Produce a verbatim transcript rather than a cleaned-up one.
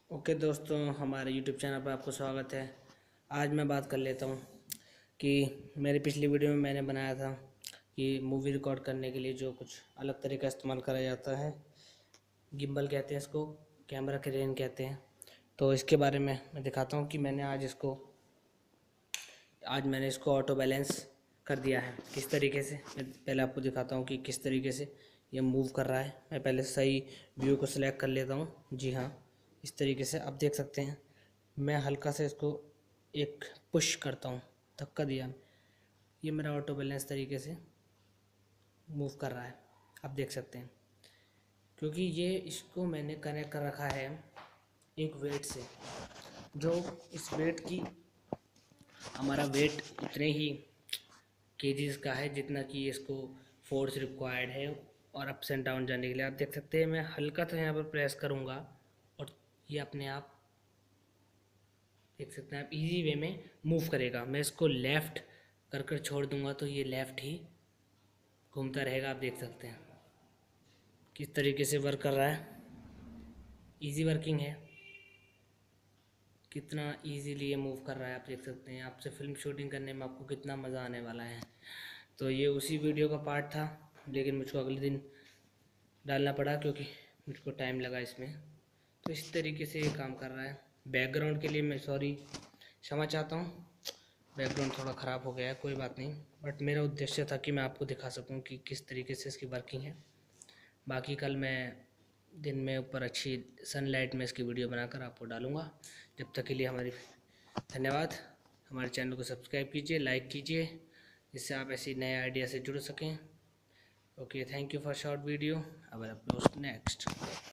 Okay दोस्तों, हमारे YouTube channel पर आपको स्वागत है। आज मैं बात कर लेता हूँ कि मेरी पिछली वीडियो में मैंने बनाया था कि मूवी रिकॉर्ड करने के लिए जो कुछ अलग तरीका का इस्तेमाल करा जाता है, गिम्बल कहते हैं इसको, कैमरा क्रेन कहते हैं। तो इसके बारे में मैं दिखाता हूँ कि मैंने आज इसको आज मैंने इसको ऑटो बैलेंस कर दिया है। किस तरीके से, मैं पहले आपको दिखाता हूँ कि किस तरीके से ये मूव कर रहा है। मैं पहले सही व्यू को सिलेक्ट कर लेता हूँ। जी हाँ, इस तरीके से आप देख सकते हैं। मैं हल्का से इसको एक पुश करता हूँ, धक्का दिया, ये मेरा ऑटो बैलेंस तरीके से मूव कर रहा है, आप देख सकते हैं। क्योंकि ये इसको मैंने कनेक्ट कर रखा है एक वेट से, जो इस वेट की हमारा वेट उतने ही केजीज का है जितना कि इसको फोर्स रिक्वायर्ड है। और अप्स एंड डाउन जाने के लिए आप देख सकते हैं, मैं हल्का सा यहाँ पर प्रेस करूँगा और ये अपने आप देख सकते हैं आप इजी वे में मूव करेगा। मैं इसको लेफ़्ट कर कर छोड़ दूँगा तो ये लेफ़्ट ही घूमता रहेगा। आप देख सकते हैं किस तरीके से वर्क कर रहा है। इजी वर्किंग है, कितना इजीली ये मूव कर रहा है, आप देख सकते हैं। आपसे फिल्म शूटिंग करने में आपको कितना मज़ा आने वाला है। तो ये उसी वीडियो का पार्ट था, लेकिन मुझको अगले दिन डालना पड़ा क्योंकि मुझको टाइम लगा इसमें। तो इस तरीके से ये काम कर रहा है। बैकग्राउंड के लिए मैं सॉरी क्षमा चाहता हूँ, बैकग्राउंड थोड़ा ख़राब हो गया है, कोई बात नहीं। बट मेरा उद्देश्य था कि मैं आपको दिखा सकूँ कि किस तरीके से इसकी वर्किंग है। बाकी कल मैं दिन में ऊपर अच्छी सनलाइट में इसकी वीडियो बनाकर आपको डालूँगा। जब तक के लिए हमारी धन्यवाद। हमारे चैनल को सब्सक्राइब कीजिए, लाइक कीजिए, जिससे आप ऐसी नए आइडिया से जुड़ सकें। Okay, thank you for short video. अब अपलोड नेक्स्ट।